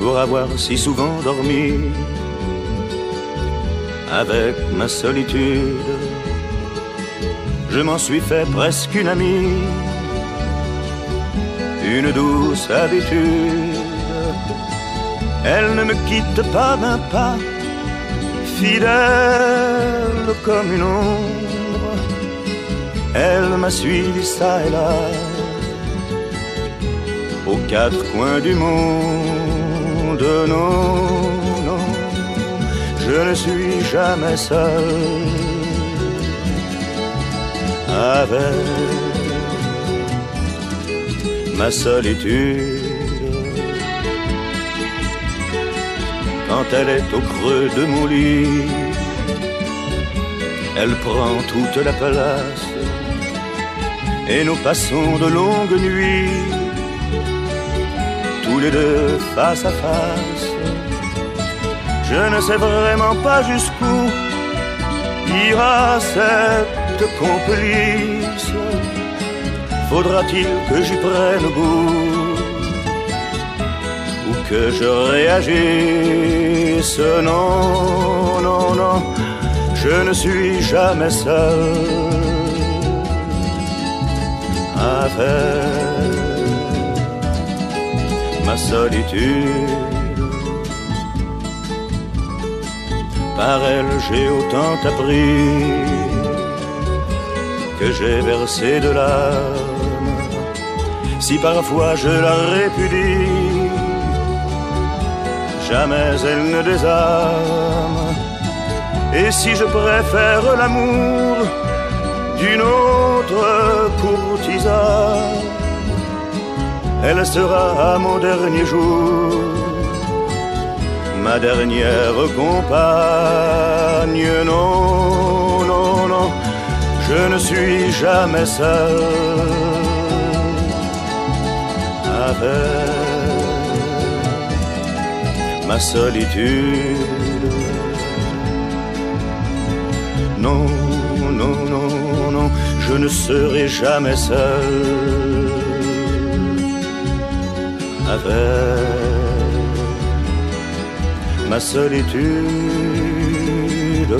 pour avoir si souvent dormi avec ma solitude. Je m'en suis fait presque une amie, une douce habitude. Elle ne me quitte pas d'un pas, fidèle comme une ombre. Elle m'a suivi ça et là, aux quatre coins du monde. Non, non, je ne suis jamais seul avec ma solitude. Quand elle est au creux de mon lit, elle prend toute la place et nous passons de longues nuits, tous les deux face à face. Je ne sais vraiment pas jusqu'où ira cette complice. Faudra-t-il que j'y prenne goût ou que je réagisse? Non, non, non, je ne suis jamais seul avec ma solitude. Par elle j'ai autant appris que j'ai versé de larmes. Si parfois je la répudie, jamais elle ne désarme. Et si je préfère l'amour d'une autre courtisane, elle sera à mon dernier jour ma dernière compagne. Non, non, non, je ne suis jamais seul avec ma solitude. Non, non, non, non, je ne serai jamais seul avec ma solitude.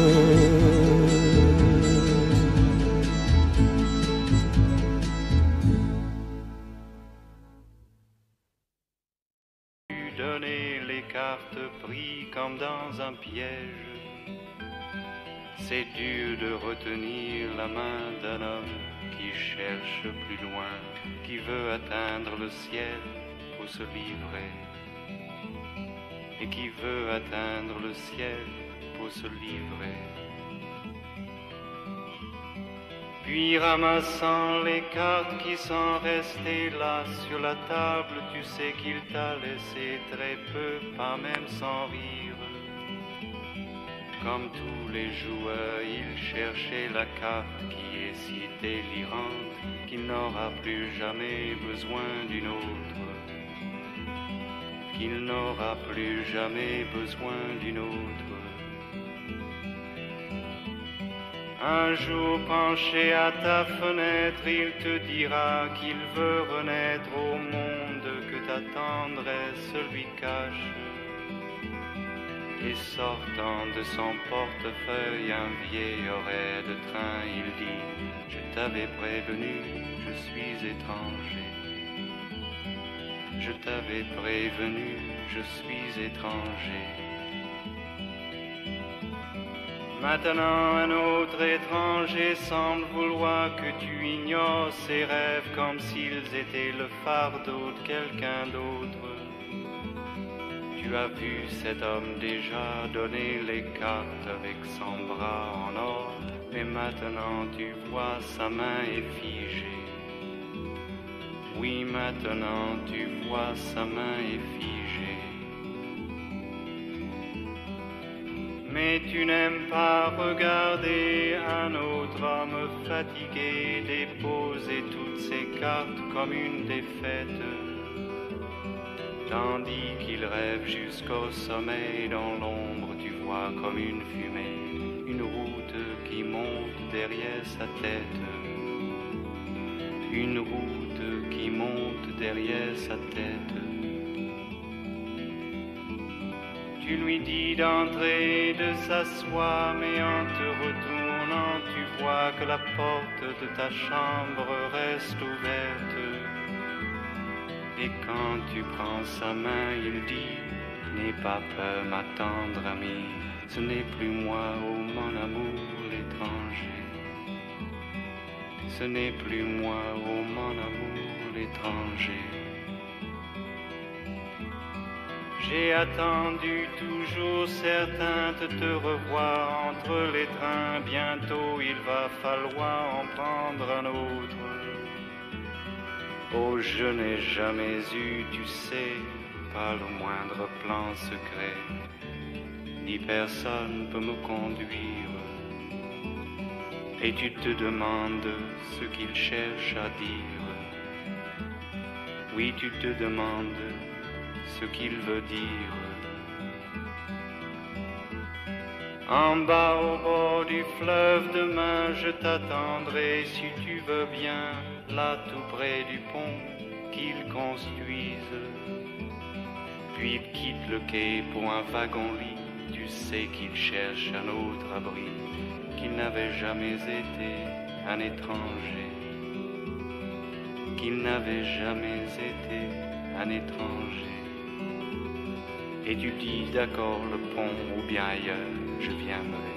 Donner les cartes pris comme dans un piège. C'est dur de retenir la main d'un homme qui cherche plus loin, qui veut atteindre le ciel pour se livrer. Et qui veut atteindre le ciel pour se livrer. Puis ramassant les cartes qui sont restées là sur la table, tu sais qu'il t'a laissé très peu, pas même sans rire. Comme tous les joueurs, il cherchait la carte qui est si délirante qu'il n'aura plus jamais besoin d'une autre. Qu'il n'aura plus jamais besoin d'une autre. Un jour penché à ta fenêtre, il te dira qu'il veut renaître au monde, que ta tendresse lui cache. Et sortant de son portefeuille un vieil horaire de train, il dit: je t'avais prévenu, je suis étranger. Je t'avais prévenu, je suis étranger. Maintenant un autre étranger semble vouloir que tu ignores ses rêves comme s'ils étaient le fardeau de quelqu'un d'autre. Tu as vu cet homme déjà donner les cartes avec son bras en or, mais maintenant tu vois sa main est figée. Oui, maintenant tu vois sa main est figée. Mais tu n'aimes pas regarder un autre homme fatigué déposer toutes ses cartes comme une défaite, tandis qu'il rêve jusqu'au sommeil. Dans l'ombre tu vois comme une fumée, une route qui monte derrière sa tête. Une route qui monte derrière sa tête. Tu lui dis d'entrer, de s'asseoir, mais en te retournant, tu vois que la porte de ta chambre reste ouverte. Et quand tu prends sa main, il dit, n'aie pas peur, ma tendre amie, ce n'est plus moi, oh mon amour, l'étranger. Ce n'est plus moi, oh mon amour, l'étranger. J'ai attendu toujours certain de te revoir entre les trains. Bientôt il va falloir en prendre un autre. Oh, je n'ai jamais eu, tu sais, pas le moindre plan secret, ni personne peut me conduire. Et tu te demandes ce qu'il cherche à dire. Oui, tu te demandes ce qu'il veut dire. En bas au bord du fleuve, demain je t'attendrai si tu veux bien, là tout près du pont qu'ils construisent. Puis il quitte le quai pour un wagon-lit, tu sais qu'il cherche un autre abri, qu'il n'avait jamais été un étranger, qu'il n'avait jamais été un étranger. Et tu dis d'accord le pont ou bien ailleurs, je viendrai.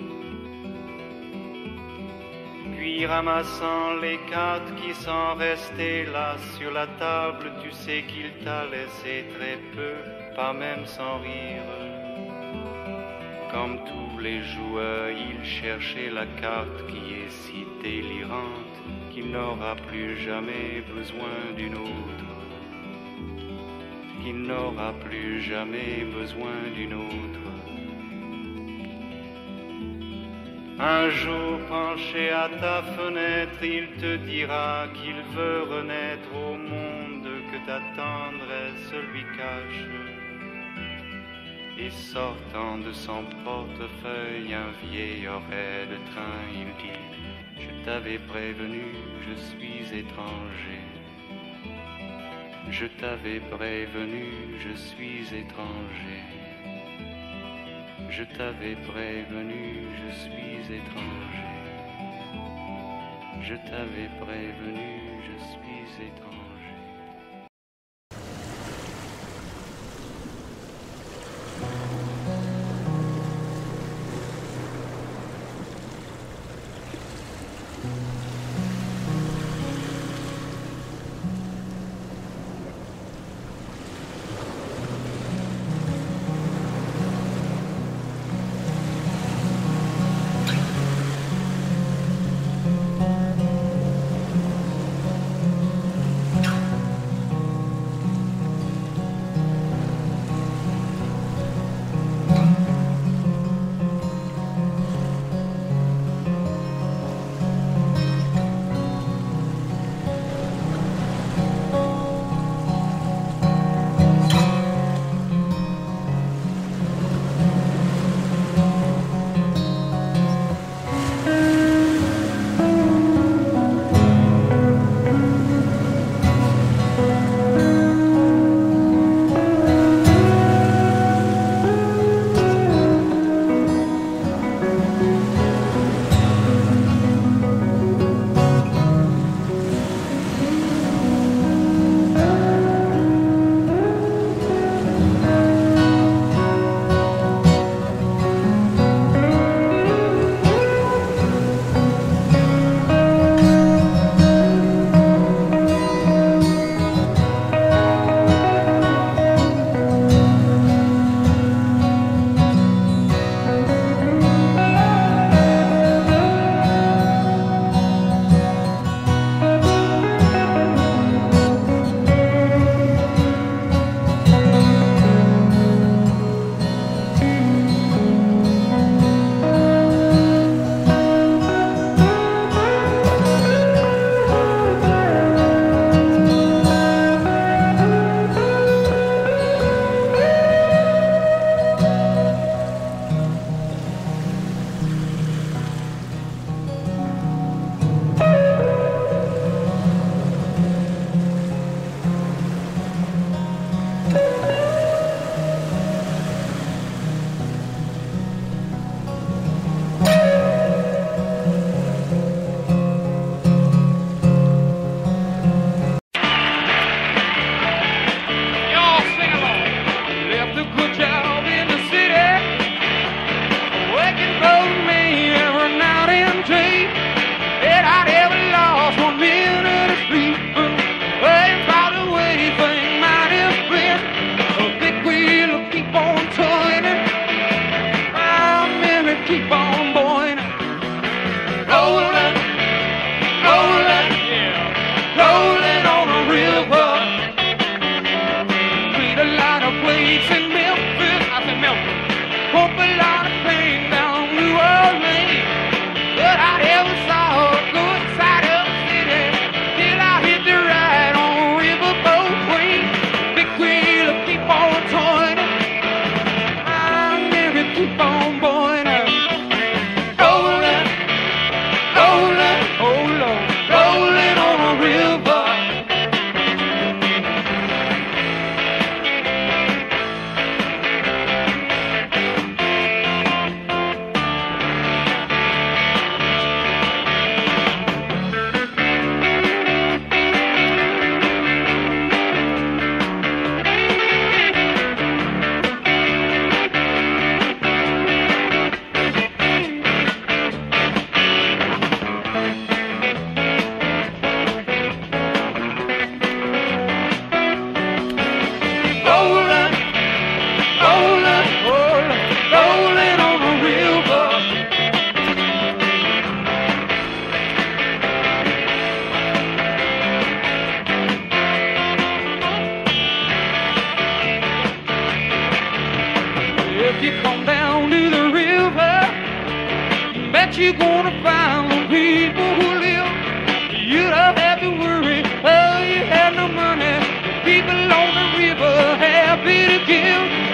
Puis ramassant les cartes qui sont restées là sur la table, tu sais qu'il t'a laissé très peu, pas même sans rire. Comme tous les joueurs, il cherchait la carte qui est si délirante qu'il n'aura plus jamais besoin d'une autre. Qu'il n'aura plus jamais besoin d'une autre. Un jour penché à ta fenêtre, il te dira qu'il veut renaître au monde, que ta tendresse lui cache. Et sortant de son portefeuille un vieil horaire de train, il dit, je t'avais prévenu, je suis étranger. Je t'avais prévenu, je suis étranger. Je t'avais prévenu, je suis étranger. Je t'avais prévenu, je suis étranger. that you're gonna find the people who live. You don't have to worry, oh, you have no money. People on the river happy to give.